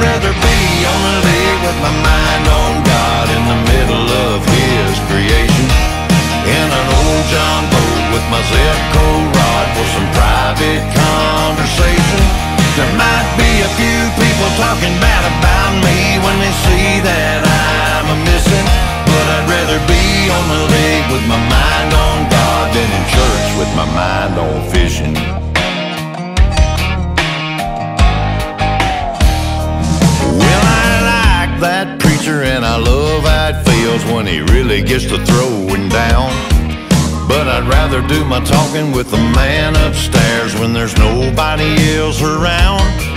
rather be on the lake with my mind on God in the middle of His creation, in an old John boat with my Zipco rod for some private conversation. There might be a few people talking bad about me when they see that I'm a missing, but I'd rather be on the lake with my mind on God than in church with my mind on fishing. Well, I like that preacher and I love how it feels when he really gets to throwing down, but I'd rather do my talking with the man upstairs when there's nobody else around.